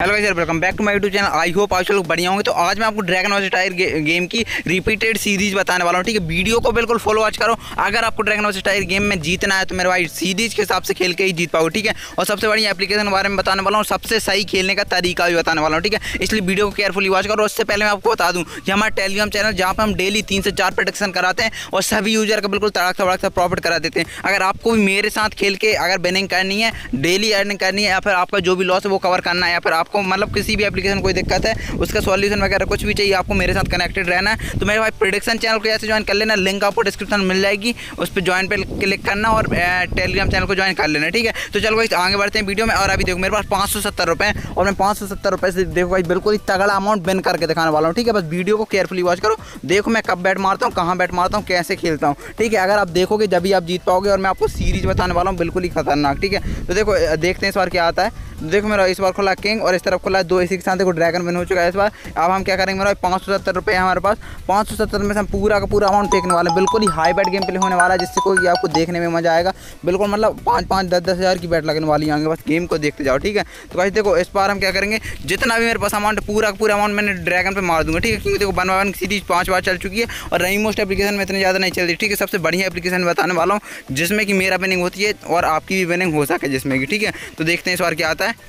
Hello guys, welcome back to my YouTube channel. I hope आप लोग बढ़िया होंगे। तो आज मैं आपको ड्रैगन वर्सेस टाइगर गेम की रिपीटेड सीरीज बताने वाला हूँ। ठीक है, वीडियो को बिल्कुल फॉलो वॉच करो। अगर आपको ड्रैगन वर्सेस टाइगर गेम में जीतना है तो मेरे भाई सीरीज के हिसाब से खेल के ही जीत पाओगे। ठीक है, और सबसे बड़ी एप्लीकेशन के बारे में बताने वाला हूँ, सबसे सही खेलने का तरीका भी बताने वाला हूँ। ठीक है, इसलिए वीडियो को केयरफुली वॉच करो। उससे पहले मैं आपको बता दूँ कि हमारा टेलीग्राम चैनल जहाँ पर हम डेली 3 से 4 प्रेडिक्शन कराते हैं और सभी यूजर का बिल्कुल तड़कता भड़कता प्रॉफिट करा देते हैं। अगर आपको भी मेरे साथ खेल के अगर विनिंग करनी है, डेली अर्निंग करनी है, या फिर आपका जो भी लॉस है वो कवर करना है, या फिर आपको मतलब किसी भी एप्लीकेशन कोई दिक्कत है उसका सॉल्यूशन वगैरह कुछ भी चाहिए, आपको मेरे साथ कनेक्टेड रहना है तो मेरे भाई प्रेडिक्शन चैनल को ऐसे ज्वाइन कर लेना। लिंक आपको डिस्क्रिप्शन में मिल जाएगी, उस पर ज्वाइन पे क्लिक करना और टेलीग्राम चैनल को ज्वाइन कर लेना। ठीक है, तो चलो भाई आगे बढ़ते हैं वीडियो में। और अभी देखो मेरे पास 570 रुपये और मैं 570 रुपये से देखो भाई बिल्कुल ही तगड़ा अमाउंट विन करके दिखाने वाला हूँ। ठीक है, बस वीडियो को केयरफुली वॉच करो। देखो मैं कब बैट मारता हूँ, कहाँ बैट मारता हूँ, कैसे खेलता हूँ। ठीक है, अगर आप देखोगे जब भी आप जीत पाओगे। और मैं आपको सीरीज बताने वाला हूँ बिल्कुल ही खतरनाक। ठीक है, तो देखो देखते हैं इस बार क्या आता है। देखो मेरा इस बार खुला किंग और इस तरफ खुला है 2, इसी के साथ देखो ड्रैगन विन हो चुका है इस बार। अब हम क्या करेंगे, मेरा 570 रुपये है हमारे पास। 570 में से हम पूरा का पूरा अमाउंट फेंकने वाले हैं। बिल्कुल ही हाई बैट गेम प्ले होने वाला है, जिससे कोई आपको देखने में मजा आएगा। बिल्कुल मतलब 5-5, 10-10 हज़ार की बैट लगने वाली आएंगे। बस गेम को देखते जाओ। ठीक है, तो भाई देखो इस बार हम क्या करेंगे, जितना भी मेरे पास अमाउंट पूरा का पूरा अमाउंट मैंने ड्रैगन पे मार दूंगा। ठीक है, क्योंकि देखो 1 बाय 1 सीरीज 5 बार चल चुकी है और रही मोस्ट एप्लीकेशन में इतनी ज़्यादा नहीं चलती। ठीक है, सबसे बढ़िया एप्लीकेशन बताने वाला हूँ जिसमें कि मेरा विनिंग होती है और आपकी भी विनिंग हो सके जिसमें कि। ठीक है, तो देखते हैं इस बार क्या आता है।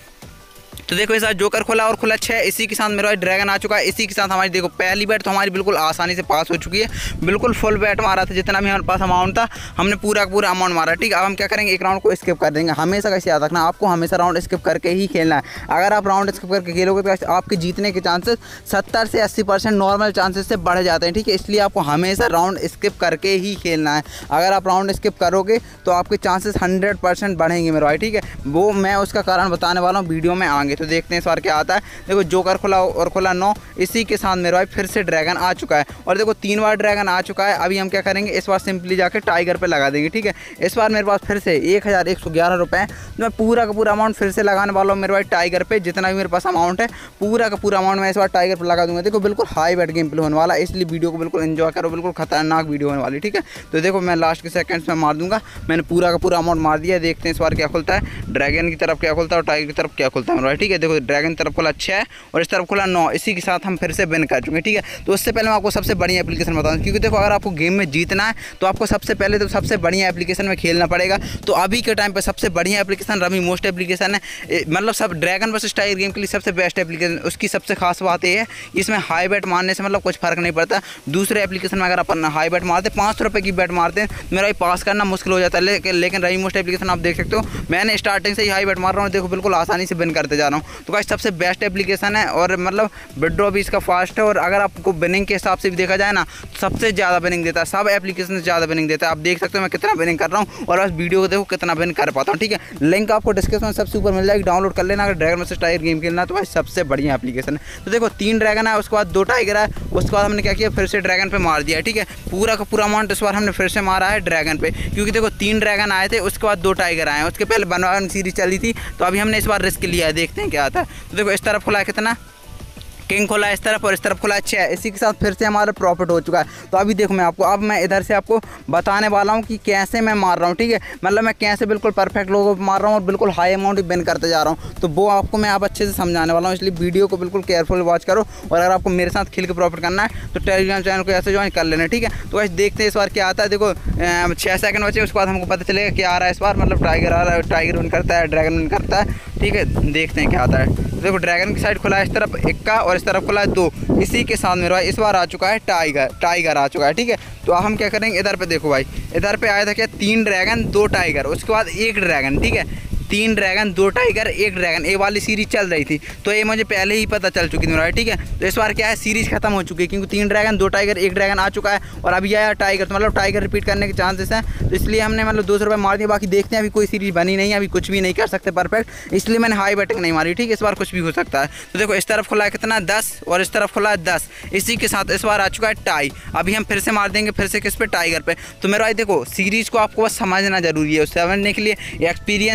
तो देखो इस बार जोकर खोला और खुला 6, इसी के साथ मेरा ड्रैगन आ चुका है। इसी के साथ हमारी देखो पहली बैट तो हमारी बिल्कुल आसानी से पास हो चुकी है। बिल्कुल फुल बैट मारा था, जितना भी हमारे पास अमाउंट था हमने पूरा का पूरा अमाउंट मारा। ठीक है, अब हम क्या करेंगे, एक राउंड को स्किप कर देंगे। हमेशा कैसे याद रखना, आपको हमेशा राउंड स्किप करके ही खेलना है। अगर आप राउंड स्किप करके खेलोगे तो आपके जीतने के चांसेस 70 से 80% नॉर्मल चांसेस से बढ़ जाते हैं। ठीक है, इसलिए आपको हमेशा राउंड स्किप करके ही खेलना है। अगर आप राउंड स्किप करोगे तो आपके चांसेस 100% बढ़ेंगे मेरे भाई। ठीक है, वो मैं उसका कारण बताने वाला हूँ वीडियो में आगे। तो देखते हैं इस बार क्या आता है। देखो जोकर खुला और खुला 9, इसी के साथ मेरे भाई फिर से ड्रैगन आ चुका है। और देखो 3 बार ड्रैगन आ चुका है। अभी हम क्या करेंगे, इस बार सिंपली जाके टाइगर पे लगा देंगे। ठीक है, इस बार मेरे पास फिर से 1111 रुपये है। तो मैं पूरा का पूरा अमाउंट फिर से लगाने वाला हूँ मेरे भाई टाइगर पे। जितना भी मेरे पास अमाउंट है पूरा का पूरा अमाउंट मैं इस बार टाइगर पर लगा दूंगा। देखो बिल्कुल हाई बैट गेम प्ले होने वाला है, इसलिए वीडियो को बिल्कुल एंजॉय करो। बिल्कुल खतरनाक वीडियो होने वाली। ठीक है, तो देखो मैं लास्ट के सेकंड्स में मार दूंगा। मैंने पूरा का पूरा अमाउंट मार दिया। देखते हैं इस बार क्या खुलता है, ड्रैगन की तरफ क्या खुलता है और टाइगर की तरफ क्या खुलता है मेरे भाई। ठीक है, देखो ड्रैगन की तरफ खुला 6 और इस तरफ खुला 9, इसी के साथ हम फिर से विन कर चुके हैं। ठीक है, तो उससे पहले मैं आपको सबसे बढ़िया एप्लीकेशन बताऊँ, क्योंकि देखो अगर आपको गेम में जीतना है तो आपको सबसे पहले तो सबसे बढ़िया एप्लीकेशन में खेलना पड़ेगा। तो अभी के टाइम पे सबसे बढ़िया एप्लीकेशन रमी मोस्ट एप्लीकेशन है। मतलब सब ड्रैगन वर्सेस टाइगर गेम के लिए सबसे बेस्ट एप्लीकेशन। उसकी सबसे खास बात ये है इसमें हाई बैट मारने से मतलब कुछ फर्क नहीं पड़ता। दूसरे एप्लीकेशन में अगर अपन हाई बैट मारते 500 रुपये की बैट मारते हैं मेरा पास करना मुश्किल हो जाता है। लेकिन रमी मोस्ट एप्लीकेशन आप देख सकते हो, मैंने स्टार्टिंग से ही हाई बैट मार रहा हूँ। देखो बिल्कुल आसानी से विन करते जा रहा हूँ। तो गाइस सबसे बेस्ट एप्लीकेशन है और मतलब विड्रॉ भी इसका फास्ट है। और अगर आपको विनिंग के हिसाब से भी देखा जाए ना, सबसे ज़्यादा विनिंग देता है, सब एप्लीकेशन से ज़्यादा विनिंग देता है। आप देख सकते हो मैं कितना विनिंग कर रहा हूँ और बस वीडियो को देखो कितना विन कर पाता हूँ। ठीक है, लिंक आपको डिस्क्रिप्शन में सबसे ऊपर मिल जाएगी, डाउनलोड कर लेना। अगर ड्रैगन वर्सेस टाइगर गेम खेलना तो भाई सबसे बढ़िया एप्लीकेशन है। तो देखो 3 ड्रैगन है, उसके बाद 2 टाइगर है, उसके बाद हमने क्या किया, फिर से ड्रैगन पे मार दिया। ठीक है, पूरा का पूरा अमाउंट इस बार हमने फिर से मारा है ड्रैगन पे, क्योंकि देखो 3 ड्रैगन आए थे, उसके बाद 2 टाइगर आए हैं। उसके पहले 1 बाय 1 सीरीज चली थी, तो अभी हमने इस बार रिस्क लिया है। देखते हैं क्या आता है। तो देखो इस तरफ खुला है कितना, किंग खोला इस तरफ और इस तरफ खोला 6, इसी के साथ फिर से हमारा प्रॉफिट हो चुका है। तो अभी देखो मैं आपको, अब मैं इधर से आपको बताने वाला हूँ कि कैसे मैं मार रहा हूँ। ठीक है, मतलब मैं कैसे बिल्कुल परफेक्ट लोगों को मार रहा हूँ और बिल्कुल हाई अमाउंट विन करते जा रहा हूँ। तो वो आपको मैं आप अच्छे से समझाने वाला हूँ, इसलिए वीडियो को बिल्कुल केयरफुल वॉच करो। और अगर आपको मेरे साथ खेल के प्रॉफिट करना है तो टेलीग्राम चैनल को ऐसे ज्वाइन कर लेना। ठीक है, तो वैसे देखते हैं इस बार क्या आता है। देखो 6 सेकंड बचे, उसके बाद हमको पता चलेगा क्या आ रहा है इस बार। मतलब टाइगर आ रहा है, टाइगर विन करता है, ड्रैगन विन करता है। ठीक है, देखते हैं क्या आता है। तो देखो ड्रैगन की साइड खुला है इस तरफ 1 और इस तरफ खुला है 2, इसी के साथ मेरा इस बार आ चुका है टाइगर आ चुका है। ठीक है, तो अब हम क्या करेंगे, इधर पे देखो भाई, इधर पे आया था क्या, 3 ड्रैगन 2 टाइगर, उसके बाद 1 ड्रैगन। ठीक है, 3 ड्रैगन 2 टाइगर 1 ड्रैगन, ये वाली सीरीज चल रही थी। तो ये मुझे पहले ही पता चल चुकी थी मेरा। ठीक है, तो इस बार क्या है, सीरीज खत्म हो चुकी है, क्योंकि 3 ड्रैगन 2 टाइगर 1 ड्रैगन आ चुका है और अभी आया टाइगर। तो मतलब टाइगर रिपीट करने के चांसेस हैं, तो इसलिए हमने मतलब 200 रुपये मार दिए। बाकी देखते हैं, अभी कोई सीरीज बनी नहीं है, अभी कुछ भी नहीं कर सकते परफेक्ट, इसलिए मैंने हाई बैटिंग नहीं मारी। ठीक है, इस बार कुछ भी हो सकता है। तो देखो इस तरफ खुला है कितना, 10 और इस तरफ खुला है 10, इसी के साथ इस बार आ चुका है टाई। अभी हम फिर से मार देंगे, फिर से किस पे, टाइगर पे। तो मेरा भाई देखो सीरीज को आपको बस समझना जरूरी है, उस समझने के लिए एक्सपीरियंस चाहिए। मतलब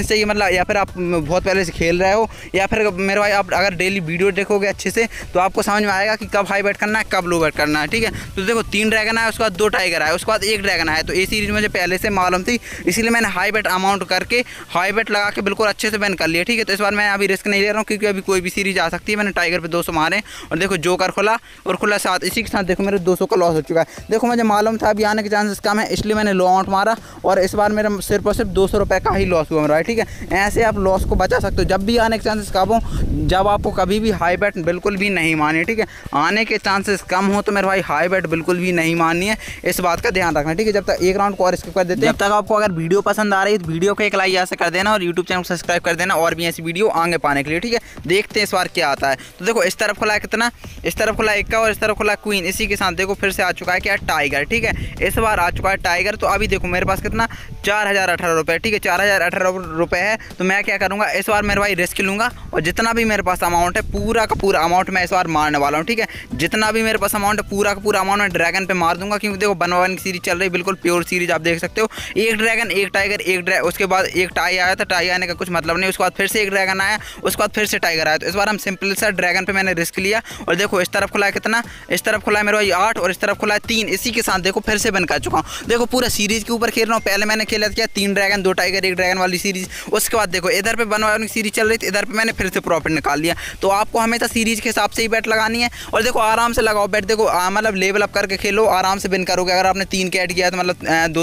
या फिर आप बहुत पहले से खेल रहे हो, या फिर मेरे भाई आप अगर डेली वीडियो देखोगे अच्छे से तो आपको समझ में आएगा कि कब हाई बैट करना है, कब लो बैट करना है। ठीक है, तो देखो 3 ड्रैगन आया, उसके बाद 2 टाइगर आए, उसके बाद 1 ड्रैगन आया। तो ये सीरीज मुझे पहले से मालूम थी, इसीलिए मैंने हाई बैट अमाउंट करके हाई बैट लगा के बिल्कुल अच्छे से बैन कर लिया। ठीक है, तो इस बार मैं अभी रिस्क नहीं ले रहा हूँ क्योंकि अभी कोई भी सीरीज आ सकती है। मैंने टाइगर पे 200 मारे और देखो जोकर खुला और खुला 7, इसी के साथ देखो मेरे 200 का लॉस हो चुका है। देखो मुझे मालूम था अभी आने के चांसेस कम है, इसलिए मैंने लो अमाउंट मारा और इस बार मेरा सिर्फ और सिर्फ 200 रुपये का ही लॉस हुआ मेरा। ठीक है, ऐसे आप लॉस को बचा सकते हो जब भी आने के चांसेस कम हो, जब आपको कभी भी हाई बैट बिल्कुल भी नहीं मानी। ठीक है, आने के चांसेस कम हो तो मेरे भाई हाई बैट बिल्कुल भी नहीं माननी है, इस बात का ध्यान रखना। ठीक है, जब तक एक राउंड को और स्किप कर देते हैं। जब तक आपको अगर वीडियो पसंद आ रही है तो वीडियो को एक लाइक ऐसे कर देना और यूट्यूब चैनल को सब्सक्राइब कर देना और भी ऐसी वीडियो आगे पाने के लिए। ठीक है, देखते हैं इस बार क्या आता है। तो देखो इस तरफ खुला है कितना, इस तरफ खुला है 1 का और इस तरफ खुला है क्वीन। इसी के साथ देखो फिर से आ चुका है क्या, टाइगर। ठीक है, इस बार आ चुका है टाइगर। तो अभी देखो मेरे पास कितना 4018 रुपये। ठीक है, 4018 रुपये है। तो मैं क्या करूँगा इस बार मेरे भाई रिस्क लूँगा और जितना भी मेरे पास अमाउंट है पूरा का पूरा अमाउंट मैं इस बार मारने वाला हूँ। ठीक है, जितना भी मेरे पास अमाउंट है पूरा का पूरा अमाउंट मैं ड्रैगन पे मार दूंगा क्योंकि देखो 1 की सीरीज चल रही है, बिल्कुल प्योर सीरीज आप देख सकते हो। 1 ड्रैगन 1 टाइगर 1 उसके बाद 1 टाई आया था, टाई आने का कुछ मतलब नहीं, उसके बाद फिर से 1 ड्रैगन आया, उसके बाद फिर से टाइगर आया। तो इस बार हम सिंपल सा ड्रैगन पे मैंने रिस्क लिया और देखो इस तरफ खुला है कितना, इस तरफ खुला है मेरा भाई 8 और इस तरफ खुला है 3। इसी के साथ देखो फिर से बन कर चुका हूँ। देखो पूरा सीरीज के ऊपर खेल रहा हूँ। पहले मैंने खेला क्या 3 ड्रैगन 2 टाइगर 1 ड्रैगन वाली सीरीज, उसके बाद देखो इधर पे 1 की सीरीज चल रही थी, इधर पे मैंने फिर से प्रॉफिट निकाल लिया। तो आपको हमेशा सीरीज के हिसाब से ही बैट लगानी है और देखो आराम से लगाओ बैट। देखो मतलब लेवल अप करके खेलो, आराम से विन करोगे। अगर आपने 3 के ऐड किया तो मतलब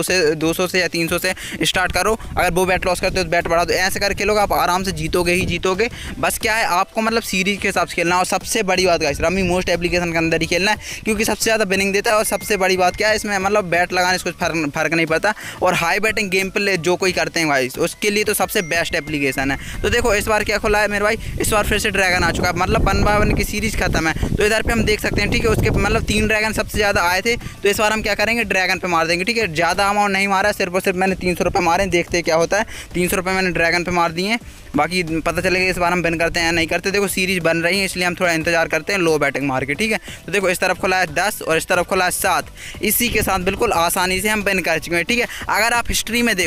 200 से या 300 से स्टार्ट करो। अगर वो बैट लॉस करते हो तो बैट बढ़ा दो, ऐसे करके खेलोगे आप आराम से जीतोगे ही जीतोगे। बस क्या है आपको मतलब सीरीज के हिसाब से खेलना। और सबसे बड़ी बात गाइस, रमी मोस्ट एप्लीकेशन के अंदर ही खेलना है क्योंकि सबसे ज़्यादा विनिंग देता है। और सबसे बड़ी बात क्या है इसमें मतलब बैट लगाने से कुछ फर्क नहीं पड़ता। और हाई बैटिंग गेम प्ले जो कोई करते हैं भाई उसके लिए तो सबसे बेस्ट एप्लीकेशन है। तो देखो इस बार क्या खुला है मेरे भाई, इस बार फिर से ड्रैगन आ चुका है, मतलब 1 की सीरीज खत्म है। तो इधर पे हम देख सकते हैं। ठीक है, उसके मतलब 3 ड्रैगन सबसे ज़्यादा आए थे। तो इस बार हम क्या करेंगे ड्रैगन पे मार देंगे। ठीक है, ज़्यादा अमाउंट नहीं मारा, सिर्फ और सिर्फ मैंने 300 रुपये मारे, देखते हैं क्या होता है। 300 रुपये मैंने ड्रैगन पे मार दिए, बाकी पता चलेगा इस बार हम विन करते हैं या नहीं करते। देखो सीरीज बन रही है इसलिए हम थोड़ा इंतजार करते हैं लो बैटिंग मार के। ठीक है, तो देखो इस तरफ खुला है 10 और इस तरफ खुला है 7। इसी के साथ बिल्कुल आसानी से हम विन कर चुके हैं। ठीक है, अगर आप हिस्ट्री में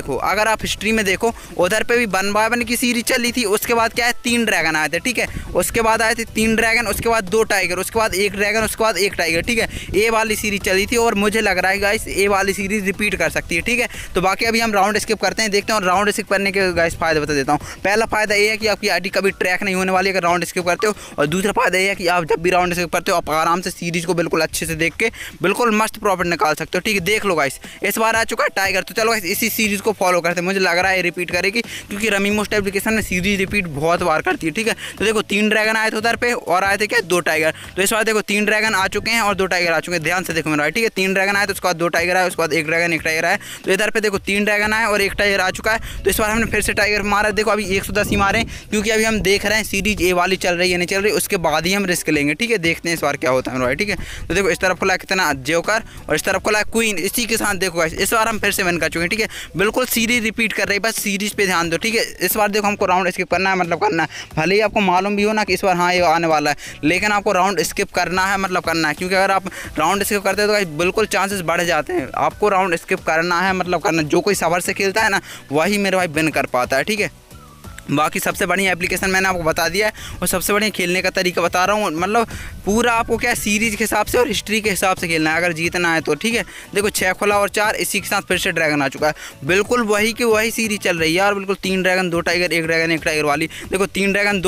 देखो उधर पे भी 1 की सीरीज चली थी, उसके बाद क्या है 3 ड्रैगन आए थे। ठीक है, उसके बाद आए थे 3 ड्रैगन, उसके बाद 2 टाइगर, उसके बाद 1 ड्रैगन, उसके बाद 1 टाइगर। ठीक है, ए वाली सीरीज चली थी और मुझे लग रहा है गाइस ए वाली सीरीज रिपीट कर सकती है। ठीक है, तो बाकी अभी हम राउंड स्किप करते हैं, देखते हैं। और राउंड स्किप करने के गाइस फायदे बता देता हूँ। पहला फायदा ये है कि आपकी आईडी कभी ट्रैक नहीं होने वाली अगर राउंड स्किप करते हो। और दूसरा फायदा ये है कि आप जब भी राउंड स्किप करते हो आप आराम से सीरीज को बिल्कुल अच्छे से देख के बिल्कुल मस्त प्रॉफिट निकाल सकते हो। ठीक है, देख लो गाइस इस बार आ चुका है टाइगर। तो चलो गाइस इसी सीरीज को फॉलो करते हैं, मुझे लग रहा है रिपीट करेगी क्योंकि रमी मोस्ट एप्लीकेशन में सीरीज रिपीट बहुत बार करती है। ठीक है, तो देखो 3 ड्रैगन आए थे उधर पे और आए थे क्या 2 टाइगर। तो इस बार देखो 3 ड्रैगन आ चुके हैं और 2 टाइगर आ चुके हैं, ध्यान से देखो मेरा। ठीक है, 3 ड्रैगन आए तो उसके बाद 2 टाइगर आए, उसके बाद 1 ड्रैगन 1 टाइगर आए। तो इधर पे देखो 3 ड्रैगन आए और 1 टाइगर आ चुका है। तो इस बार हमने फिर से टाइगर मारा। देखो अभी 110 ही मारे क्योंकि अभी हम देख रहे हैं सीरीज ए वाली चल रही है नहीं चल रही, उसके बाद ही हम रिस्क लेंगे। ठीक है, देखते हैं इस बार क्या होता है। ठीक है, तो देखो इस तरफ खुला है कितना जोकर और इस तरफ खुला है क्वीन। इसी के साथ देखो इस बार हम फिर से विन कर चुके हैं। ठीक है, बिल्कुल सीरीज रिपीट कर रही है, बस सीरीज पे ध्यान दो। ठीक है, इस बार देखो हमको राउंड स्किप करना है, मतलब करना है। भले ही आपको मालूम भी हो ना कि इस बार हाँ ये आने वाला है, लेकिन आपको राउंड स्किप करना है, मतलब करना है। क्योंकि अगर आप राउंड स्किप करते हो तो बिल्कुल चांसेस बढ़ जाते हैं। आपको राउंड स्किप करना है, मतलब करना। जो कोई सबर से खेलता है ना वही मेरे भाई विन कर पाता है। ठीक है, बाकी सबसे बढ़िया एप्लीकेशन मैंने आपको बता दिया है और सबसे बढ़िया खेलने का तरीका बता रहा हूँ। मतलब पूरा आपको क्या सीरीज के हिसाब से और हिस्ट्री के हिसाब से खेलना है अगर जीतना है तो। ठीक है, देखो 6 खुला और 4, इसी के साथ फिर से ड्रैगन आ चुका है। बिल्कुल वही की वही सीरीज चल रही है यार, बिल्कुल 3 ड्रैगन 2 टाइगर 1 ड्रैगन 1 टाइगर वाली। देखो 3 ड्रैगन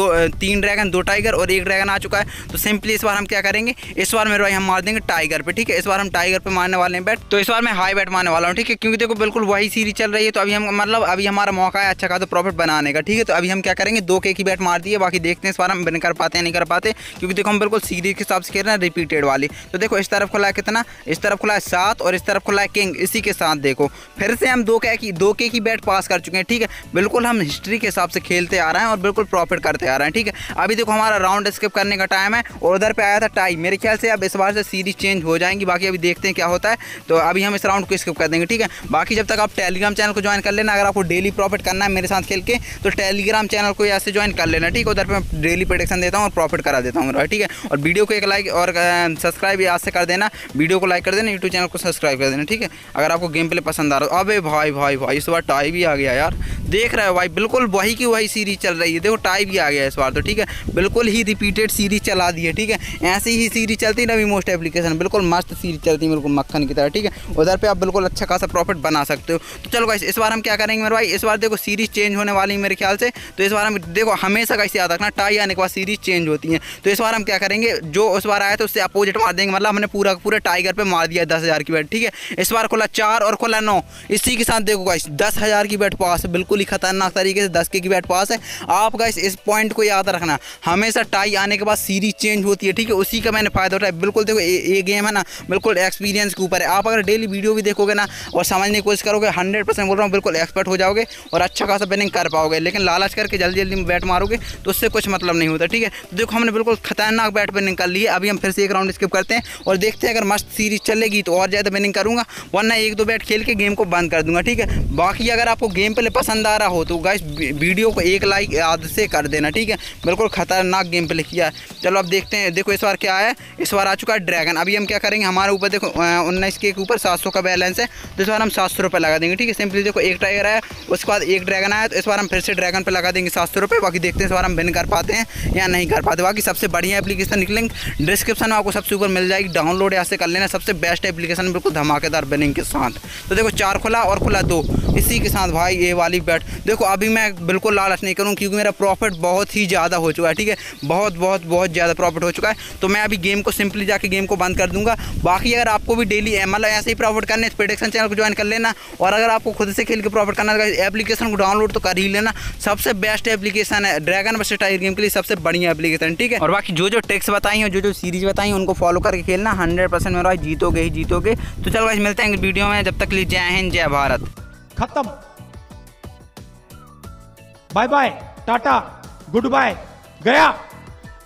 2 टाइगर और 1 ड्रैगन आ चुका है। तो सिंपली इस बार हम क्या करेंगे, इस बार मेरे भाई हम मार देंगे टाइगर पे। ठीक है, इस बार हम टाइगर पे मारने वाले हैं बैट। तो इस बार मैं हाई बैट मारने वाला हूँ। ठीक है, क्योंकि देखो बिल्कुल वही सीरीज चल रही है। तो अभी हम मतलब अभी हमारा मौका है अच्छा खासा प्रॉफिट बनाने का। ठीक है, तो अभी हम क्या करेंगे 2 के की बैट मार दी है, बाकी देखते हैं इस बार हम विन कर पाते हैं नहीं कर पाते। क्योंकि देखो हम बिल्कुल सीरीज के हिसाब से खेल रहे हैं रिपीटेड वाली। तो देखो इस तरफ खुला है कितना, इस तरफ खुला है 7 और इस तरफ खुला है किंग। इसी के साथ देखो फिर से हम 2 के की बैट पास कर चुके हैं। ठीक है, बिल्कुल हम हिस्ट्री के हिसाब से खेलते आ रहे हैं और बिल्कुल प्रॉफिट करते आ रहे हैं। ठीक है, अभी देखो हमारा राउंड स्किप करने का टाइम है और उधर पे आया था टाई। मेरे ख्याल से अब इस बार से सीरीज चेंज हो जाएंगी, बाकी अभी देखते हैं क्या होता है। तो अभी हम इस राउंड को स्किप कर देंगे। ठीक है, बाकी जब तक आप टेलीग्राम चैनल को ज्वाइन कर लेना। अगर आपको डेली प्रॉफिट करना है मेरे साथ खेल के तो टेलीग्राम चैनल को यहाँ से ज्वाइन कर लेना, ठीक है। उधर पे मैं डेली प्रेडिक्शन देता हूँ और प्रॉफिट करा देता हूँ, ठीक है। और वीडियो को एक लाइक और सब्सक्राइब यहाँ से कर देना, वीडियो को लाइक कर देना, यूट्यूब चैनल को सब्सक्राइब कर देना, ठीक है। अगर आपको गेम प्ले पसंद आ रहा हो। अबे भाई भाई भाई इस बार टाई भी आ गया यार, देख रहे हो भाई, बिल्कुल वही की वही सीरीज चल रही है। देखो टाई भी आ गया इस बार तो, ठीक है। बिल्कुल ही रिपीटेड सीरीज चला दी है, ठीक है। ऐसी ही सीरीज चलती ना मोस्ट एप्लीकेशन, बिल्कुल मस्त सीरीज चलती है, बिल्कुल मक्खन की तरह, ठीक है। उधर पे आप बिल्कुल अच्छा खासा प्रॉफिट बना सकते हो। तो चलो गाइस इस बार हम क्या करेंगे मेरे भाई, इस बार देखो सीरीज चेंज होने वाली है मेरे ख्याल से। तो इस बार हम देखो हमेशा कैसे याद रखना, टाई आने के बाद सीरीज चेंज होती है। तो इस बार हम क्या करेंगे, जो उस बार आया था उससे अपोजिट मार देंगे, मतलब हमने पूरे टाइगर पे मार दिया 10,000 की बेट, ठीक है। इस बार खुला 4 और खुला 9, इसी के साथ देखो गाइस 10,000 की बेट पास है, बिल्कुल ही खतरनाक तरीके से 10 की बेट पास है। आप गाइस इस पॉइंट को याद रखना, हमेशा टाई आने के बाद सीरीज चेंज होती है, ठीक है। उसी का मैंने फायदा उठाया, बिल्कुल देखो ये गेम है ना बिल्कुल एक्सपीरियंस के ऊपर है। आप अगर डेली वीडियो भी देखोगे ना और समझने की कोशिश करोगे, 100% बोल रहा हूँ, बिल्कुल एक्सपर्ट हो जाओगे और अच्छा खासा विनिंग कर पाओगे। लेकिन लालच करके जल्दी जल्दी बैट मारोगे तो उससे कुछ मतलब नहीं होता, ठीक है। तो देखो हमने बिल्कुल खतरनाक बैट विनिंग कर ली है। अभी हम फिर से एक राउंड स्किप करते हैं और देखते हैं, अगर मस्त सीरीज चलेगी तो और ज़्यादा विनिंग करूँगा, वरना 1-2 बैट खेल के गेम को बंद कर दूंगा, ठीक है। बाकी अगर आपको गेम प्ले पसंद आ रहा हो तो गाइस वीडियो को एक लाइक याद से कर देना, ठीक है। बिल्कुल खतरनाक गेम प्ले किया है। चलो अब देखते हैं, देखो इस बार क्या है, इस बार आ चुका है ड्रैगन। अभी हम क्या करेंगे, हमारे ऊपर देखो 19 के ऊपर 700 का बैलेंस है, तो इस बार हम 700 रुपये लगा देंगे, ठीक है। सिंपली देखो एक टाइगर आया, उसके बाद एक ड्रैगन आया, तो इस बार हम फिर से ड्रैगन पे लगा देंगे 700 रुपये। बाकी देखते हैं इस बार हम विन कर पाते हैं या नहीं कर पाते। बाकी सबसे बढ़िया एप्लीकेशन निकलेंगे डिस्क्रिप्शन में आपको सबसे ऊपर मिल जाएगी, डाउनलोड यहाँ से कर लेना, सबसे बेस्ट एप्लीकेशन, बिल्कुल धमाकेदार विनिंग के साथ। तो देखो 4 खुला और खुला 2, इसी के साथ भाई ये वाली बैट देखो। अभी मैं बिल्कुल लालच नहीं करूँ क्योंकि मेरा प्रॉफिट बहुत ही ज़्यादा हो चुका है, ठीक है। बहुत ज़्यादा प्रॉफिट हो चुका है। तो मैं अभी गेम को सिंपली जाके गेम को बंद कर दूंगा। बाकी अगर आपको भी डेली मतलब ऐसे ही प्रॉफिट करने है, प्रेडिक्शन चैनल को ज्वाइन कर लेना। और अगर आपको खुद से खेल के प्रॉफिट करना है, एप्लीकेशन को डाउनलोड तो कर ही लेना, सबसे बेस्ट एप्लीकेशन है ड्रैगन वर्सेस टाइगर गेम के लिए, सबसे बढ़िया एप्लीकेशन, ठीक है। और बाकी जो ट्रिक्स बताई और जो सीरीज बताई उनको फॉलो करके खेलना, 100% मेरा जीतोगे ही जीतोगे। तो चलो गाइस मिलते हैं वीडियो में, जब तक लिए जय हिंद जय भारत। खत्म, bye bye, tata, good bye, गया।